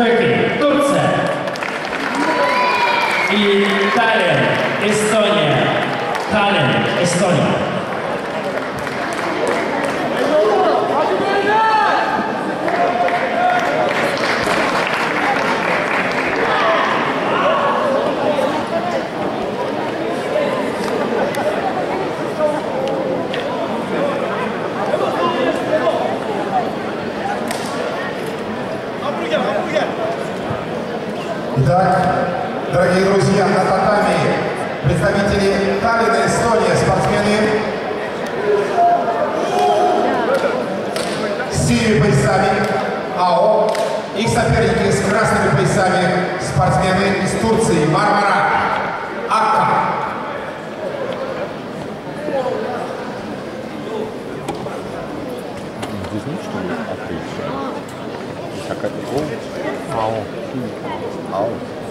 Turkey, Турция. И Таллин, Эстония. Таллин, Эстония. Итак, дорогие друзья, на татами представители Таллина, Эстония, спортсмены с синими поясами АО. Их соперники с красными поясами спортсмены из Турции, Мармара, Акка. Здесь нет, что ли, отлично? Какая-то АО. АО.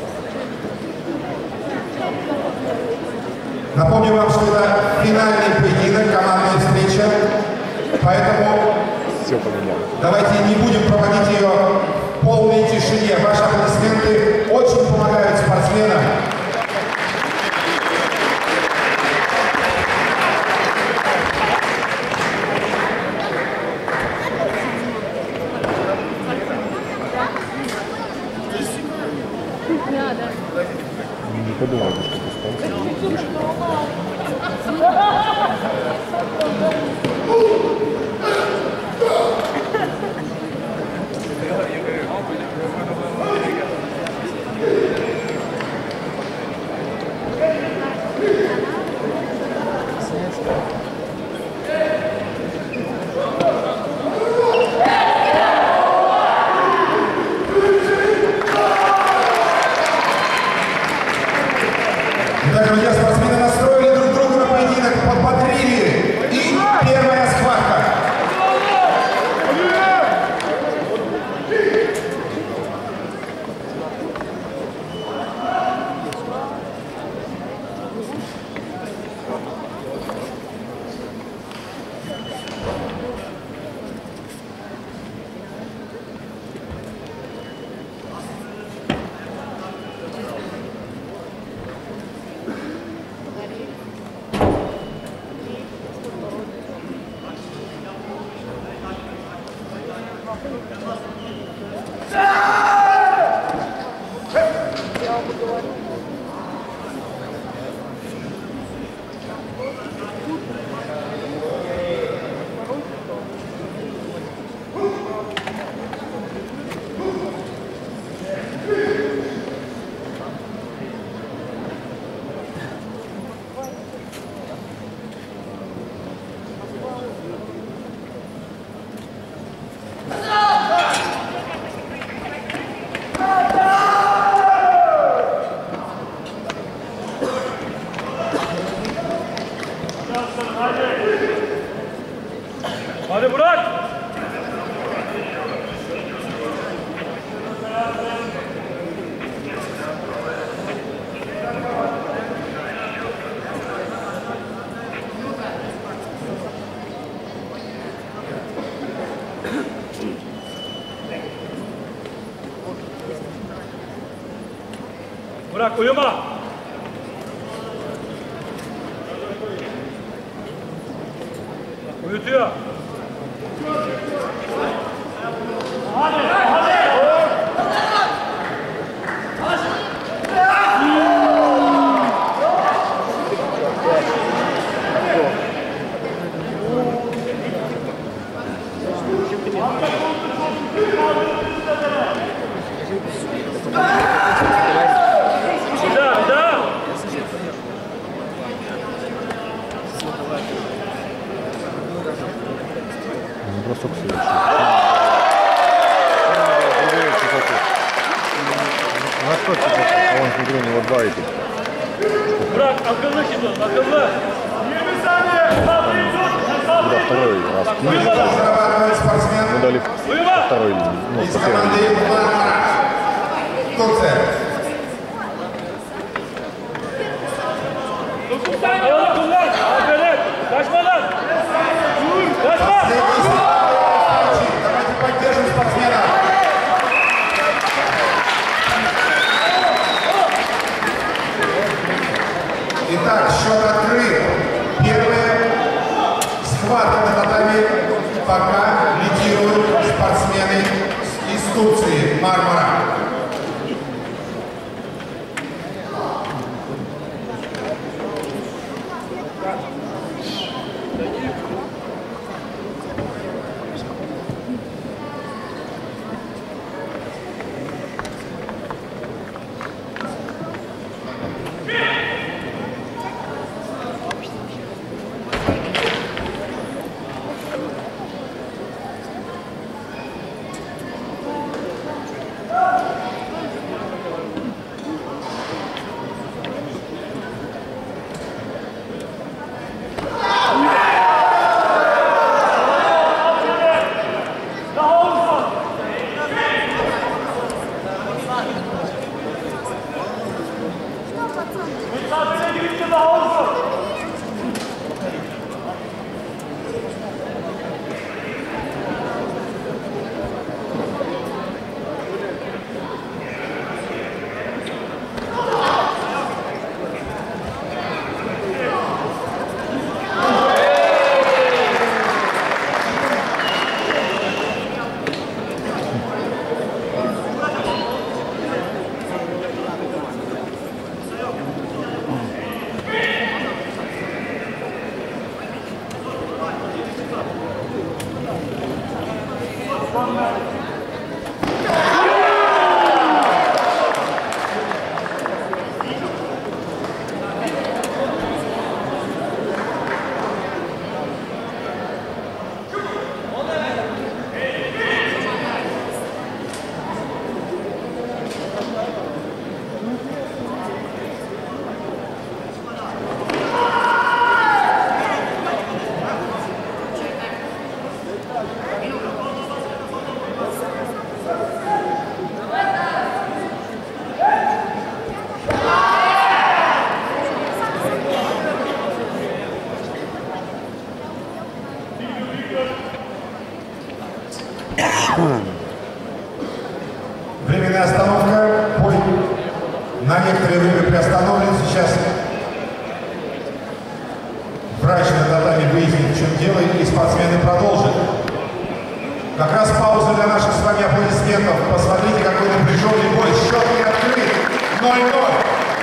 Напомню вам, что это финальный поединок, командная встреча, поэтому давайте не будем проводить ее в полной тишине. Ваши аплодисменты очень помогают спортсменам. Не подумал, что дистанция выше. Итак, друзья, спортсмены настроили друг друга на поединок, подбодрили. И первая схватка. Hadi Burak! Burak uyuma! Uyutuyor. Hadi, hadi. Бросок совершил. На что тебе? А он смотрю, у него два идет. Burak akıllı şimdi, akıllı. 20 saniye. Да, второй раз. Зарабатывает спортсмен. Мы дали второй, ну, Из по первой команды линии. Мармара, Турция. Ayağını kullan. Aferin. Kaçma lan. Kaçma. Давайте поддержим спортсмена. на некоторое время приостановлен. Сейчас врач на татами выяснит, в чем дело, и спортсмены продолжат. Как раз пауза для наших с вами аплодисментов. Посмотрите, какой напряженный бой. Счет не открыт. 0-0.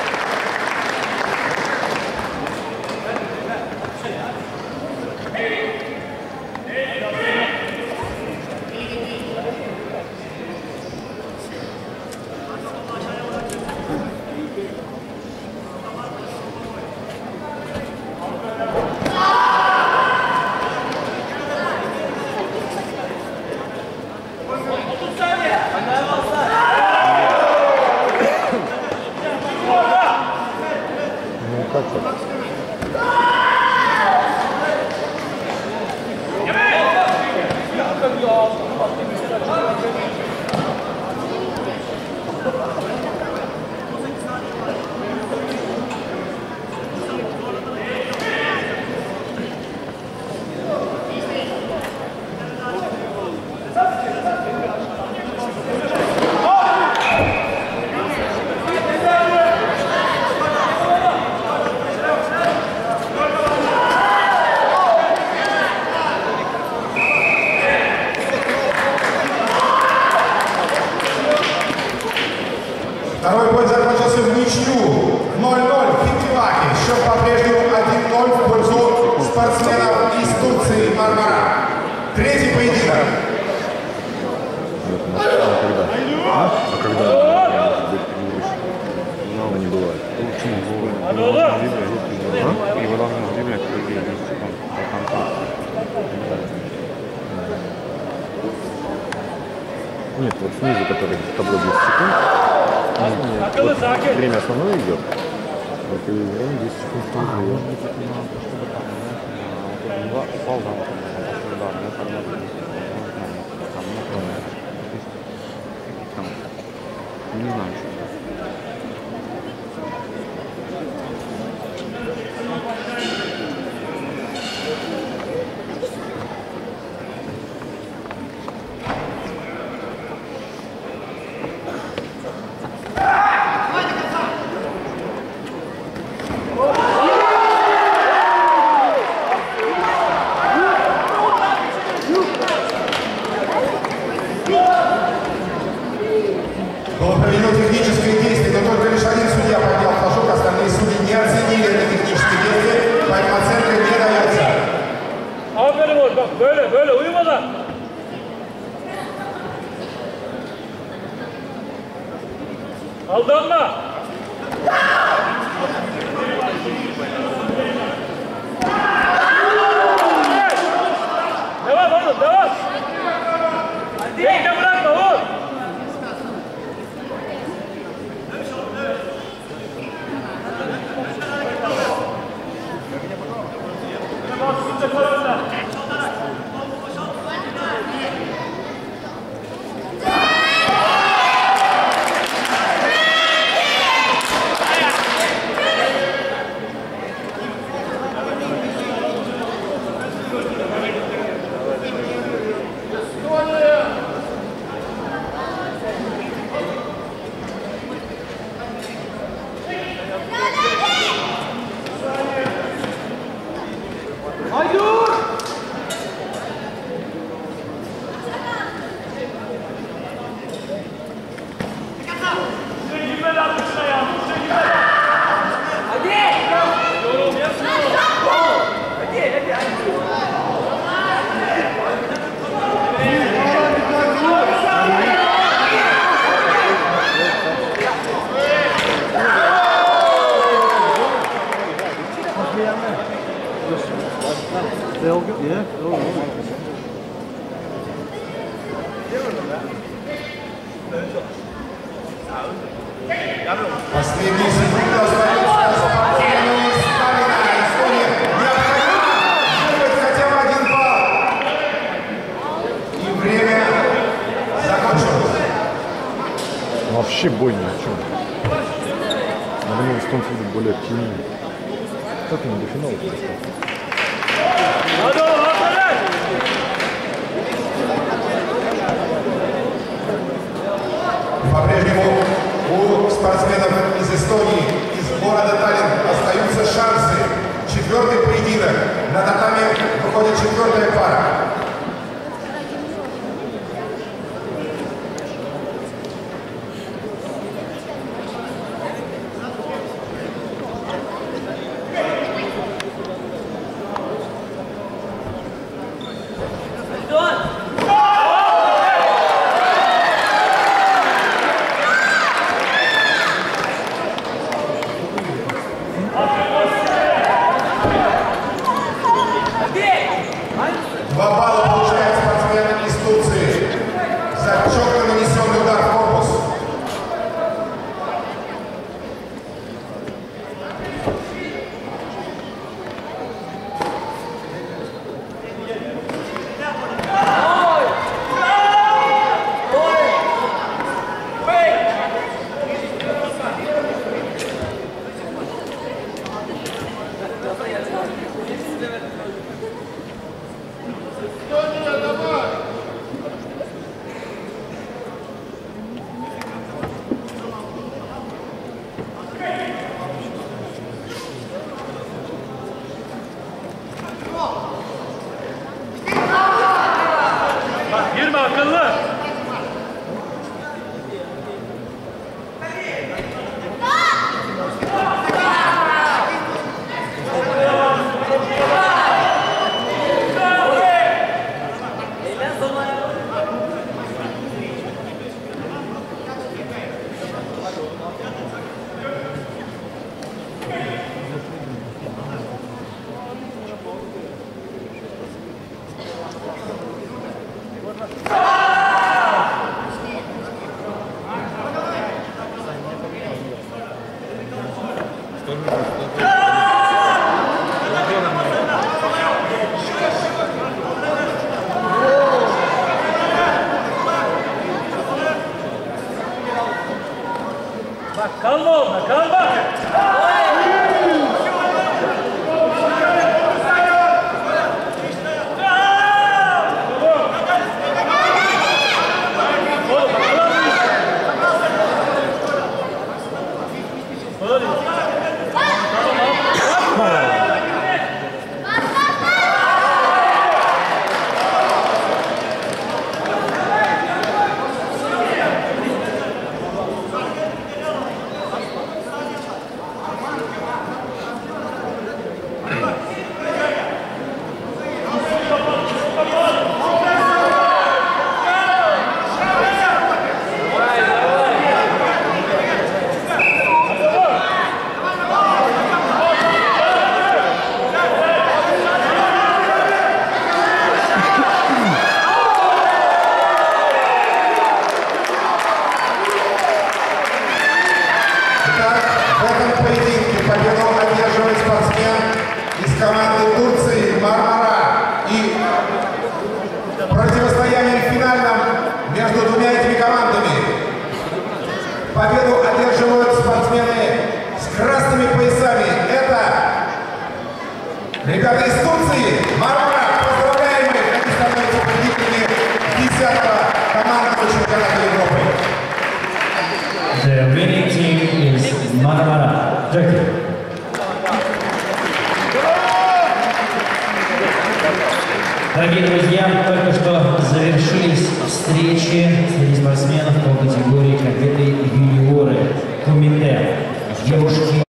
Второй бой закончился в ничью. 0-0 Хитиваки. Счет по-прежнему 1-0 в пользу спортсменов из Турции Мармара. Третий поединок. А когда не бывает. Его должны удивлять людей. Нет, вот снизу, который табло 10 секунд. Вот время основное идет. Вот и время 10 секунд снизу. Не знаю, что. Было проведено техническое действие, но только лишь один судья поднял флажок, остальные судьи не оценили это техническое действие, поэтому оценка не дается. Aferin oğlum bak böyle uyumadan. Aldanma. Devam oğlum devam. Bekle bırakma oğlum. Последние секунды остаются спортсмену из Сталина. Эстония необходимо выиграть хотя бы 1 балл. И время закончилось. Вообще бой ни о чем. Я думаю, эстонцы будут более активнее. Как они до финала достаточно? По-прежнему У спортсменов из Эстонии, из города Таллин остаются шансы. Четвертый поединок. На татами выходит четвертая пара. Girme akıllı. Bak kalma orada, kalma. Из команды Турции Мармара. И противостояние в финальном между двумя этими командами. Победу одерживают спортсмены с красными поясами. Это ребята из Турции Мармара. Поздравляем их! Они становятся победителями 10-го командного чемпионата Европы. The winning team is Marmara, Turkey. Дорогие друзья, только что завершились встречи среди спортсменов по категории кадеты и юниоры Kumite. Девушки